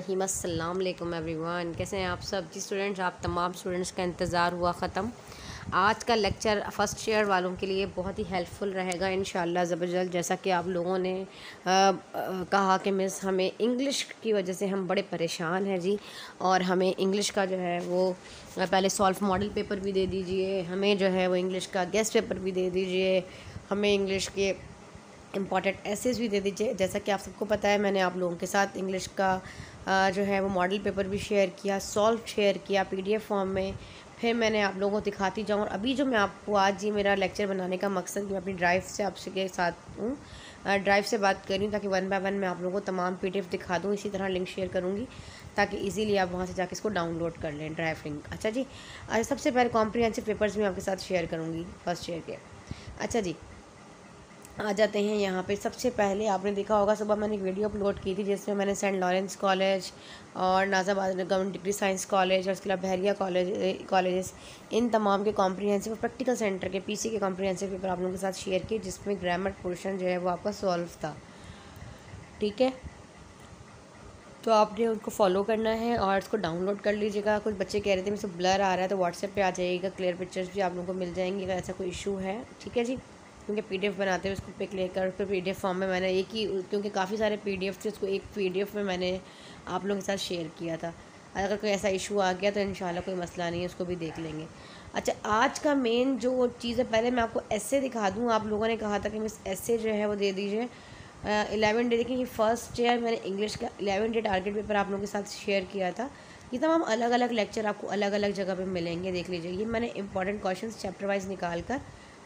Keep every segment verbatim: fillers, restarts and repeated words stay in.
बिस्मिल्लाहिर्रहमानिर्रहीम। अस्सलाम वालेकुम एवरीवन, कैसे हैं आप सब जी स्टूडेंट्स। आप तमाम स्टूडेंट्स का इंतज़ार हुआ ख़त्म। आज का लेक्चर फ़र्स्ट ईयर वालों के लिए बहुत ही हेल्पफुल रहेगा इंशाअल्लाह ज़बरदस्त। जैसा कि आप लोगों ने आ, आ, कहा कि मिस हमें इंग्लिश की वजह से हम बड़े परेशान हैं जी, और हमें इंग्लिश का जो है वो पहले सॉल्व मॉडल पेपर भी दे दीजिए, हमें जो है वो इंग्लिश का गेस्ट पेपर भी दे दीजिए, हमें इंग्लिश के इम्पॉर्टेंट एसेस भी दे दीजिए। जैसा कि आप सबको पता है, मैंने आप लोगों के साथ इंग्लिश का आ, जो है वो मॉडल पेपर भी शेयर किया, सॉल्व शेयर किया पीडीएफ फॉर्म में। फिर मैंने आप लोगों को दिखाती जाऊँ। और अभी जो मैं आपको आज ही मेरा लेक्चर बनाने का मकसद, मैं अपनी ड्राइव से आपसे के साथ हूँ, ड्राइव से बात कर रही हूँ, ताकि वन बाय वन मैं आप लोगों को तमाम पीडीएफ दिखा दूँ। इसी तरह लिंक शेयर करूँगी ताकि इजीली आप वहाँ से जाके इसको डाउनलोड कर लें, ड्राइव लिंक। अच्छा जी, आज सबसे पहले कॉम्प्रिहेंसिव पेपर्स मैं आपके साथ शेयर करूँगी फर्स्ट ईयर के। अच्छा जी, आ जाते हैं यहाँ पे। सबसे पहले आपने देखा होगा, सुबह मैंने एक वीडियो अपलोड की थी जिसमें मैंने सेंट लॉरेंस कॉलेज और नाज़ाबाद गवर्नमेंट डिग्री साइंस कॉलेज और उसके अलावा बहरिया कॉलेज कॉलेजेस इन तमाम के कॉम्प्रिहेंसिव और प्रैक्टिकल सेंटर के पीसी के कॉम्प्रिहेंसिव पेपर आप लोगों के साथ शेयर किए, जिसमें ग्रामर पोर्शन जो है वो आपका सॉल्व था। ठीक है, तो आपने उनको फॉलो करना है और इसको डाउनलोड कर लीजिएगा। कुछ बच्चे कह रहे थे मुझसे ब्लर आ रहा है, तो व्हाट्सएप पे आ जाइएगा, क्लियर पिक्चर्स भी आप लोगों को मिल जाएंगे अगर ऐसा कोई इशू है। ठीक है जी, क्योंकि पीडीएफ बनाते हुए उसको पिक लेकर फिर पीडीएफ फॉर्म में मैंने एक ही, क्योंकि काफ़ी सारे पीडीएफ थे, उसको एक पीडीएफ में मैंने आप लोगों के साथ शेयर किया था। अगर कोई ऐसा इशू आ गया तो इंशाल्लाह कोई मसला नहीं है, उसको भी देख लेंगे। अच्छा, आज का मेन जो चीज़ है, पहले मैं आपको ऐसे दिखा दूँ। आप लोगों ने कहा था कि मिस ऐसे जो है वो दे दीजिए। इलेवन डे, देखिए ये फर्स्ट ईयर मैंने इंग्लिश का इलेवन डे टारगेट पेपर आप लोगों के साथ शेयर किया था। ये तमाम अलग अलग लेक्चर आपको अलग अलग जगह पे मिलेंगे, देख लीजिए। ये मैंने इंपॉर्टेंट क्वेश्चंस चैप्टर वाइज निकाल कर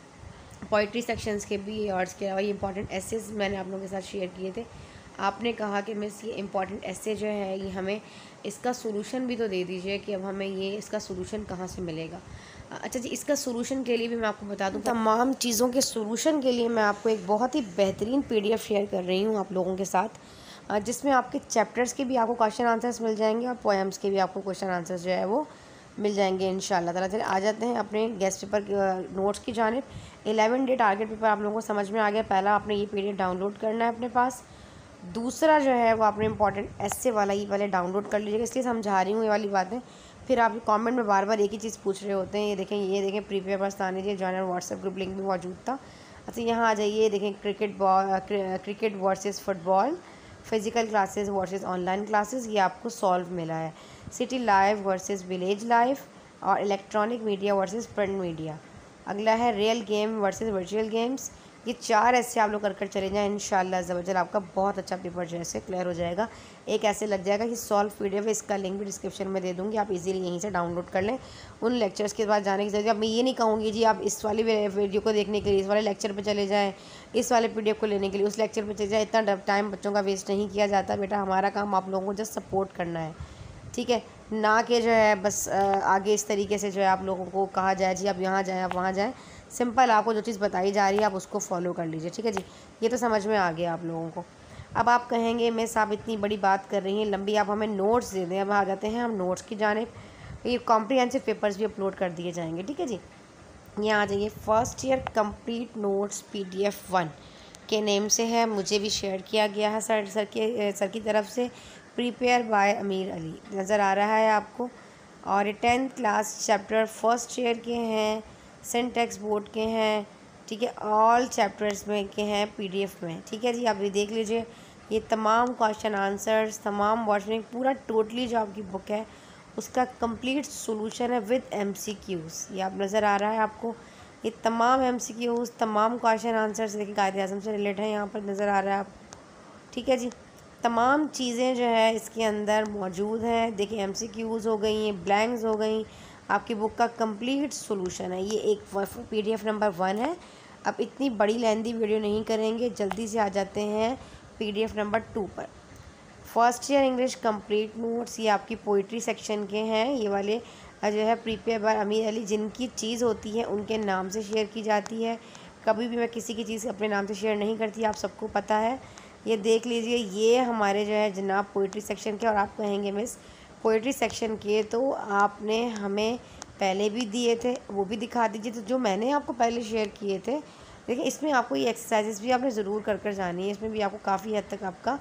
पोइट्री सेक्शंस के भी और इसके अलावा ये इंपॉर्टेंट एसेस मैंने आप लोगों के साथ शेयर किए थे। आपने कहा कि मिस ये इंपॉर्टेंट एसे जो है ये हमें इसका सोल्यूशन भी तो दे दीजिए कि अब हमें ये इसका सोल्यूशन कहाँ से मिलेगा। अच्छा जी, इसका सोल्यूशन के लिए भी मैं आपको बता दूं, तमाम चीज़ों के सोल्यूशन के लिए मैं आपको एक बहुत ही बेहतरीन पीडीएफ शेयर कर रही हूँ आप लोगों के साथ, जिसमें आपके चैप्टर्स के भी आपको क्वेश्चन आंसर्स मिल जाएंगे और पोएम्स के भी आपको क्वेश्चन आंसर्स जो है वो मिल जाएंगे इंशाल्लाह ताला। चलिए आ जाते हैं अपने गेस्ट पेपर नोट्स की जानिब। इलेवन डे टारगेट पेपर आप लोगों को समझ में आ गया। पहला आपने ये पीडीएफ डाउनलोड करना है अपने पास। दूसरा जो है वो आपने इंपॉर्टेंट ऐसे वाला ये पहले डाउनलोड कर लीजिएगा, इसलिए समझा रही हूँ ये वाली बातें। फिर आप कमेंट में बार बार एक ही चीज़ पूछ रहे होते हैं। ये देखें, ये देखें प्रीपेयर पाकिस्तानी जी जॉइनर व्हाट्सएप ग्रुप लिंक भी मौजूद था। अच्छा, यहाँ आ जाइए, देखें cricket ball cricket versus football, physical classes versus online classes, ये आपको सॉल्व मिला है। City life versus village life और electronic media versus print media. अगला है real game versus virtual games. ये चार ऐसे आप लोग कर कर चले जाएँ, इंशाल्लाह ज़बरदस्त आपका बहुत अच्छा पेपर जो है क्लियर हो जाएगा। एक ऐसे लग जाएगा कि सॉल्व पीडीएफ है, इसका लिंक भी डिस्क्रिप्शन में दे दूँगी, आप इजीली यहीं से डाउनलोड कर लें। उन लेक्चर्स के बाद जाने की ज़रूरत, अब मैं ये नहीं कहूँगी जी आप इस वाली वीडियो को देखने के लिए इस वाले लेक्चर पर चले जाएँ, इस वाले पीडीएफ को लेने के लिए उस लेक्चर पर चले जाएँ। इतना टाइम बच्चों का वेस्ट नहीं किया जाता बेटा, हमारा काम आप लोगों को जस्ट सपोर्ट करना है। ठीक है, ना कि जो है बस आगे इस तरीके से जो है आप लोगों को कहा जाए जी आप यहाँ जाएँ आप वहाँ जाएँ। सिंपल आपको जो चीज़ बताई जा रही है आप उसको फॉलो कर लीजिए। ठीक है जी, ये तो समझ में आ गया आप लोगों को। अब आप कहेंगे मिस आप इतनी बड़ी बात कर रही हैं लंबी, आप हमें नोट्स दे दें। अब आ जाते हैं हम नोट्स की जानिब। ये कॉम्प्रिहेंसिव पेपर्स भी अपलोड कर दिए जाएंगे। ठीक है जी, यहाँ आ जाइए। First year complete notes PDF one के नेम से है, मुझे भी शेयर किया गया है सर सर के सर की तरफ से। प्रिपेयर बाय अमीर अली नज़र आ रहा है आपको। और ये tenth class chapter first year के हैं, सिंटैक्स बोर्ड के हैं। ठीक है, ऑल चैप्टर्स में के हैं पीडीएफ में। ठीक है जी, आप ये देख लीजिए। ये तमाम क्वेश्चन आंसर्स, तमाम वर्जन, पूरा टोटली जो आपकी बुक है उसका कंप्लीट सॉल्यूशन है विद एमसीक्यूज़। ये आप नज़र आ रहा है आपको। ये तमाम एमसीक्यूज़, तमाम क्वेश्चन आंसर्स देखिए कायदे आज़म से रिलेटेड है, यहाँ पर नज़र आ रहा है आपको। ठीक है जी, तमाम चीज़ें जो है इसके अंदर मौजूद हैं। देखिए एमसीक्यूज़ हो गई, ब्लैंक्स हो गई, आपकी बुक का कंप्लीट सॉल्यूशन है। ये एक पीडीएफ नंबर वन है। अब इतनी बड़ी लेंदी वीडियो नहीं करेंगे, जल्दी से आ जाते हैं पीडीएफ नंबर टू पर। First year English complete notes, ये आपकी पोइट्री सेक्शन के हैं। ये वाले जो है प्रिपेयर बाय अमीर अली, जिनकी चीज़ होती है उनके नाम से शेयर की जाती है। कभी भी मैं किसी की चीज़ अपने नाम से शेयर नहीं करती, आप सबको पता है। ये देख लीजिए, ये हमारे जो है जनाब पोइट्री सेक्शन के। और आप कहेंगे मिस पोइट्री सेक्शन के तो आपने हमें पहले भी दिए थे, वो भी दिखा दीजिए। तो जो मैंने आपको पहले शेयर किए थे, देखिए इसमें आपको ये एक्सरसाइजेस भी आपने ज़रूर कर कर जानी है। इसमें भी आपको काफ़ी हद तक आपका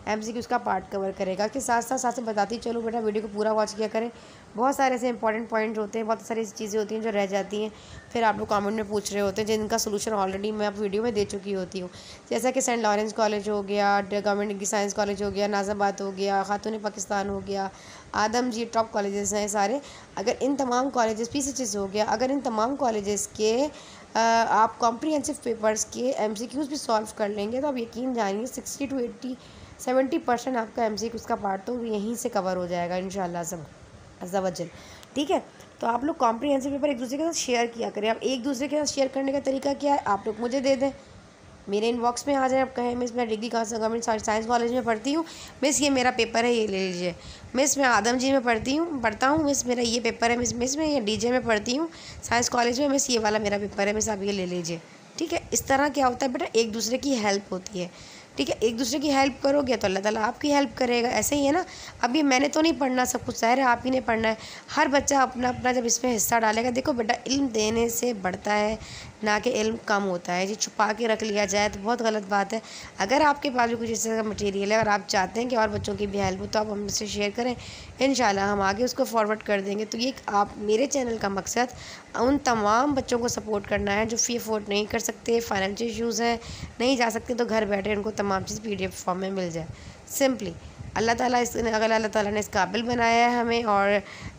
एमसीक्यूज का पार्ट कवर करेगा। इसके साथ साथ साथ में बताती चलो बेटा, वीडियो को पूरा वॉच किया करें। बहुत सारे ऐसे इंपॉर्टेंट पॉइंट होते हैं, बहुत सारी ऐसी चीज़ें होती हैं जो रह जाती हैं, फिर आप लोग कमेंट में पूछ रहे होते हैं, जिनका सोल्यूशन ऑलरेडी मैं आप वीडियो में दे चुकी होती हूँ। जैसा कि सेंट लॉरेंस कॉलेज हो गया, गवर्नमेंट डिग्री साइंस कॉलेज हो गया, नाज़ाबाद हो गया, खातून पाकिस्तान हो गया, आदम जी, टॉप कॉलेजेस हैं सारे। अगर इन तमाम कॉलेजेस, पीसीएचएस हो गया, अगर इन तमाम कॉलेजेस के आ, आप कॉम्प्रिहेंसिव पेपर्स के एमसीक्यूज भी सॉल्व कर लेंगे तो आप यकीन जानिए sixty two eighty seventy percent आपका एमसीक्यूज का पार्ट तो यहीं से कवर हो जाएगा इंशाल्लाह सब अज़्ज़ावजल। ठीक है, तो आप लोग कॉम्प्रिहेंसिव पेपर एक दूसरे के साथ शेयर किया करें। आप एक दूसरे के साथ शेयर करने का तरीका क्या है, आप लोग मुझे दे दें, मेरे इनबॉक्स में आ जाए, आप कहें मिस मैं डिग्री कहाँ से गवर्नमेंट साइंस कॉलेज में पढ़ती हूँ, मिस ये मेरा पेपर है, ये ले लीजिए। मिस मैं आदम जी में पढ़ती हूँ पढ़ता हूँ मिस मेरा ये पेपर है। मिस मिस मैं ये डीजे में पढ़ती हूँ साइंस कॉलेज में, मिस ये वाला मेरा पेपर है, मिस आप ये ले लीजिए। ठीक है, इस तरह क्या होता है बेटा, एक दूसरे की हेल्प होती है। ठीक है, एक दूसरे की हेल्प करोगे तो अल्लाह ताला आपकी हेल्प करेगा। ऐसे ही है ना, अभी मैंने तो नहीं पढ़ना सब कुछ, ज़ाहिर है आप ही ने पढ़ना है। हर बच्चा अपना अपना जब इसमें हिस्सा डालेगा, देखो बेटा इल्म देने से बढ़ता है ना कि इल्म कम होता है। जी छुपा के रख लिया जाए तो बहुत गलत बात है। अगर आपके पास भी कुछ इस तरह का मटेरियल है और आप चाहते हैं कि और बच्चों की भी हेल्प हो तो आप हमसे शेयर करें, इंशाल्लाह हम आगे उसको फॉरवर्ड कर देंगे। तो ये आप मेरे चैनल का मकसद उन तमाम बच्चों को सपोर्ट करना है जो फ़ी अफोर्ड नहीं कर सकते, फाइनेंशियल इशूज़ हैं, नहीं जा सकते, तो घर बैठे उनको तमाम चीज़ पीडीएफ फॉर्म में मिल जाए सिंपली। अल्लाह ताला इस अगर अल्लाह ताला ने इस काबिल बनाया है हमें और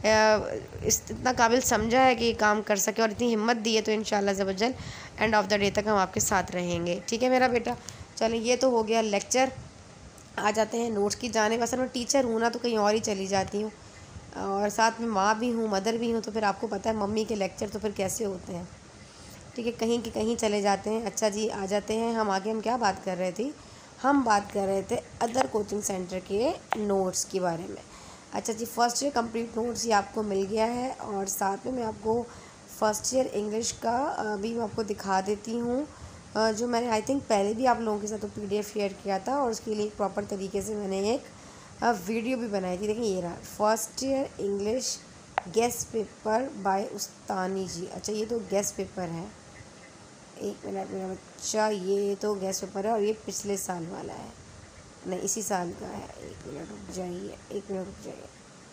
इस इतना काबिल समझा है कि ये काम कर सके और इतनी हिम्मत दी है, तो इंशाल्लाह ज़बरजल एंड ऑफ द डे तक हम आपके साथ रहेंगे। ठीक है मेरा बेटा, चलिए ये तो हो गया लेक्चर। आ जाते हैं नोट्स की जानिब। असल में टीचर हूँ ना तो कहीं और ही चली जाती हूँ, और साथ में माँ भी हूँ, मदर भी हूँ, तो फिर आपको पता है मम्मी के लेक्चर तो फिर कैसे होते हैं। ठीक है, कहीं के कहीं चले जाते हैं। अच्छा जी, आ जाते हैं हम आगे। हम क्या बात कर रहे थे, हम बात कर रहे थे अदर कोचिंग सेंटर के नोट्स के बारे में। अच्छा जी, फ़र्स्ट ईयर कंप्लीट नोट्स ये आपको मिल गया है, और साथ में मैं आपको फ़र्स्ट ईयर इंग्लिश का भी मैं आपको दिखा देती हूँ, जो मैंने आई थिंक पहले भी आप लोगों के साथ तो पीडीएफ शेयर किया था, और उसके लिए एक प्रॉपर तरीके से मैंने एक वीडियो भी बनाई थी। देखिए ये रहा first year English guess paper by उस्तानी जी। अच्छा ये तो गेस्ट पेपर है, एक मिनट मेरा बच्चा, ये तो गेस्ट पेपर है और ये पिछले साल वाला है, नहीं इसी साल का है। एक मिनट रुक जाइए, एक मिनट रुक जाइए।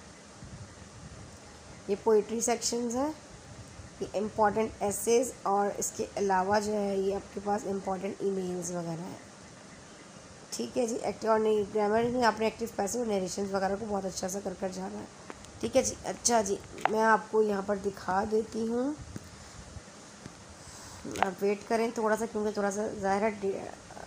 ये पोइट्री सेक्शंस है, ये इम्पॉर्टेंट एसेज, और इसके अलावा जो है ये आपके पास इम्पॉर्टेंट ईमेल्स वगैरह है। ठीक है जी, एक्टिव और नहीं ग्रामर में आपने एक्टिव पैसिव और नरेशंस वगैरह को बहुत अच्छा सा कर कर जाना है। ठीक है जी। अच्छा जी, मैं आपको यहाँ पर दिखा देती हूँ, आप वेट करें थोड़ा सा, क्योंकि थोड़ा सा ज़ाहिर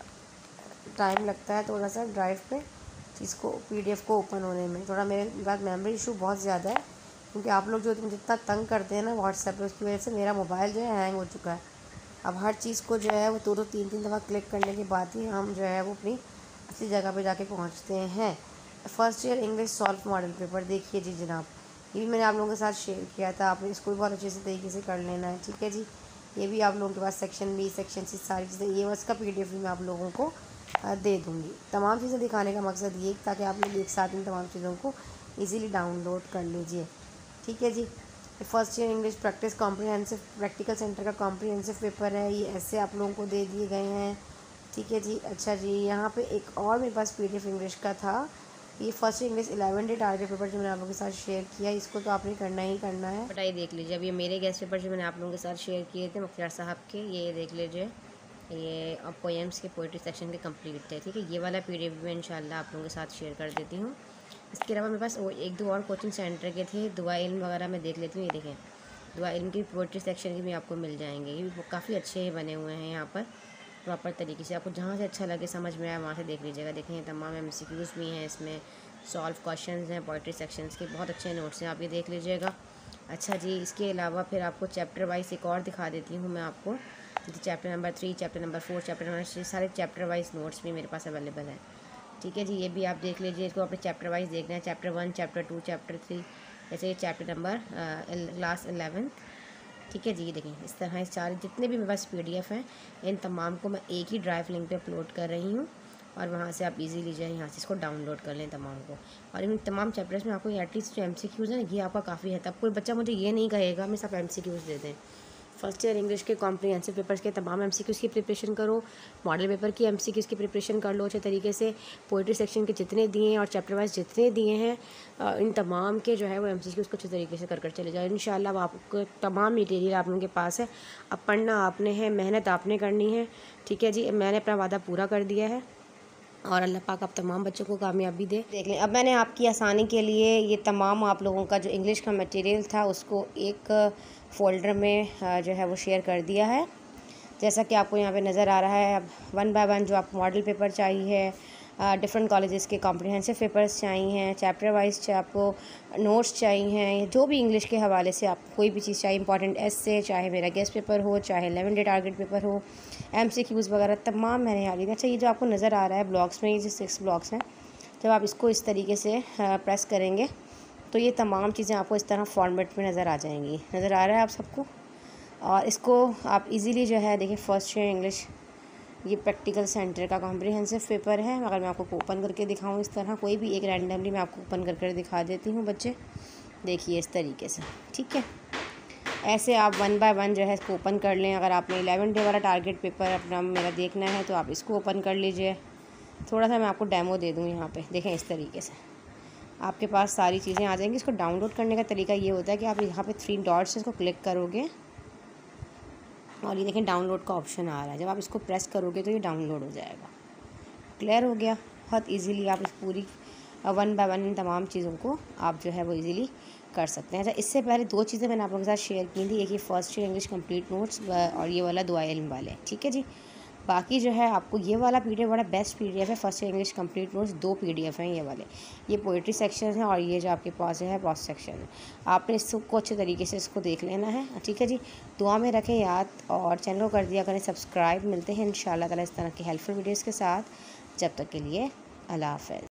टाइम लगता है थोड़ा सा ड्राइव पे चीज़ को पीडीएफ को ओपन होने में। थोड़ा मेरे पास मेमोरी इशू बहुत ज़्यादा है, क्योंकि आप लोग जो जितना तंग करते हैं ना व्हाट्सएप पे, उसकी वजह से मेरा मोबाइल जो है हैंग हो चुका है। अब हर चीज़ को जो है वो दो दो तीन तीन दफ़ा क्लिक करने के बाद ही हम जो है वो अपनी असली जगह पे जाके पहुंचते हैं। First year English solve model paper देखिए जी जनाब, ये भी मैंने आप लोगों के साथ शेयर किया था, आपने इसको भी बहुत अच्छे से तरीके से कर लेना है। ठीक है जी, ये भी आप लोगों के पास सेक्शन बी, सेक्शन सी, सारी चीज़ें, ये उसका पीडीएफ भी मैं आप लोगों को दे दूँगी। तमाम चीज़ें दिखाने का मकसद ये ताकि आप लोग एक साथ इन तमाम चीज़ों को ईज़िली डाउनलोड कर लीजिए। ठीक है जी, first year English practice comprehensive practical centre का कॉम्प्रिहेंसिव पेपर है, ये ऐसे आप लोगों को दे दिए गए हैं। ठीक है जी। अच्छा जी, यहाँ पे एक और मेरे पास पीडीएफ इंग्लिश का था, ये first year English eleven day target paper जो मैंने आप लोगों के साथ शेयर किया, इसको तो आपने करना ही करना है। बताइए देख लीजिए, अब ये मेरे गेस्ट पेपर जो मैंने आप लोगों के साथ शेयर किए थे मुख्तार साहब के, ये देख लीजिए, ये अब पोएम्स के पोइट्री सेक्शन के कंप्लीट थे। ठीक है, ये वाला पीडीएफ भी मैं इंशाल्लाह आप लोगों के साथ शेयर कर देती हूँ। इसके अलावा मेरे पास वो एक दो और कोचिंग सेंटर के थे, दुआ इल्म वगैरह मैं देख लेती हूँ। ये देखें, दुआ इल्म की पोइट्री सेक्शन की भी आपको मिल जाएंगे, ये भी काफ़ी अच्छे बने हुए हैं यहाँ पर प्रॉपर तरीके से। आपको जहाँ से अच्छा लगे, समझ में आए, वहाँ से देख लीजिएगा। देखें तमाम एमसीक्यूज़ भी हैं इसमें, सॉल्व क्वेश्चंस हैं, पोइट्री सेक्शंस के बहुत अच्छे नोट्स हैं, आप ये देख लीजिएगा। अच्छा जी, इसके अलावा फिर आपको चैप्टर वाइज एक और दिखा देती हूँ मैं आपको, chapter number three, chapter number four, chapter number six, सारे चैप्टर वाइज नोट्स भी मेरे पास अवेलेबल हैं। ठीक है जी, ये भी आप देख लीजिए, इसको आपने चैप्टर वाइज देखना है, chapter one, chapter two, chapter three, जैसे ये चैप्टर नंबर क्लास इलेवेंथ। ठीक है जी, ये देखें इस तरह सारे जितने भी मेरे पास पीडीएफ हैं, इन तमाम को मैं एक ही ड्राइव लिंक पे अपलोड कर रही हूँ, और वहाँ से आप इजीली जो है यहाँ से इसको डाउनलोड कर लें तमाम को। और इन तमाम चैप्टर्स में आपको एटलीस्ट जो एमसीक्यूज़ हैं ये आपका काफ़ी है, तब कोई बच्चा मुझे ये नहीं कहेगा मैं सब एमसीक्यूज़ दे दें। फर्स्ट ईयर इंग्लिश के कॉम्प्रिहेंसिव पेपर्स के तमाम एमसीक्यूज़ की प्रिपरेशन करो, मॉडल पेपर की एमसीक्यूज़ की प्रिपरेशन कर लो अच्छे तरीके से। पोइट्री सेक्शन के जितने दिए हैं और चैप्टर वाइज जितने दिए हैं इन तमाम के जो है वो एमसीक्यूज़ को अच्छे तरीके से कर कर चले जाओ। इंशाल्लाह आपको तमाम मटेरियल आप लोगों के पास है, अब पढ़ना आपने है, मेहनत आपने करनी है। ठीक है जी, मैंने अपना वादा पूरा कर दिया है और अल्लाह पाक आप तमाम बच्चों को कामयाबी दे। देख लें, अब मैंने आपकी आसानी के लिए ये तमाम आप लोगों का जो इंग्लिश का मटेरियल था उसको एक फ़ोल्डर में जो है वो शेयर कर दिया है, जैसा कि आपको यहाँ पे नज़र आ रहा है। अब वन बाय वन जो आपको मॉडल पेपर चाहिए, डिफरेंट कॉलेजेस के कॉम्प्रिहेंसिव पेपर्स चाहिए, चैप्टर वाइज आपको नोट्स चाहिए, जो भी इंग्लिश के हवाले से आपको कोई भी चीज़ चाहिए, इंपॉर्टेंट एस्से, चाहे मेरा गेस्ट पेपर हो, चाहे इलेवन डे टारगेट पेपर हो, एमसीक्यूज़ वगैरह तमाम मैंने यहाँ लिखा। अच्छा, ये जो आपको नज़र आ रहा है ब्लॉक्स में, ये जो सिक्स ब्लॉक्स हैं, जब आप इसको इस तरीके से प्रेस करेंगे तो ये तमाम चीज़ें आपको इस तरह फॉर्मेट में नज़र आ जाएंगी। नज़र आ रहा है आप सबको? और इसको आप इजीली जो है देखिए, फर्स्ट ईयर इंग्लिश ये प्रैक्टिकल सेंटर का कॉम्प्रिहेंसिव पेपर है। अगर मैं आपको ओपन करके दिखाऊं इस तरह, कोई भी एक रैंडमली मैं आपको ओपन करके दिखा देती हूँ बच्चे, देखिए इस तरीके से। ठीक है, ऐसे आप वन बाय वन जो है इसको ओपन कर लें। अगर आपने इलेवन डे वाला टारगेट पेपर अपना मेरा देखना है तो आप इसको ओपन कर लीजिए। थोड़ा सा मैं आपको डेमो दे दूँ यहाँ पे, देखें इस तरीके से आपके पास सारी चीज़ें आ जाएंगी। इसको डाउनलोड करने का तरीका ये होता है कि आप यहाँ पे थ्री डॉट्स इसको क्लिक करोगे और ये देखें डाउनलोड का ऑप्शन आ रहा है। जब आप इसको प्रेस करोगे तो ये डाउनलोड हो जाएगा। क्लियर हो गया? बहुत इजीली आप इस पूरी वन बाय वन इन तमाम चीज़ों को आप जो है वो इजीली कर सकते हैं। अच्छा, इससे पहले दो चीज़ें मैंने आप लोगों के साथ शेयर की थी, एक ये first year English complete notes और ये वाला दुआ इल्म वाले। ठीक है जी, बाकी जो है आपको ये वाला पीडीएफ बड़ा बेस्ट पीडीएफ है। First year English complete notes दो पीडीएफ हैं ये वाले, ये पोइट्री सेक्शन है और ये जो आपके पास है प्रॉस सेक्शन है। आपने इसको अच्छे तरीके से इसको देख लेना है। ठीक है जी, दुआ में रखें याद और चैनल को कर दिया करें सब्सक्राइब। मिलते हैं इंशाल्लाह ताला इस तरह की हेल्पफुल वीडियोज़ के साथ। जब तक के लिए अल्लाह हाफ़िज़।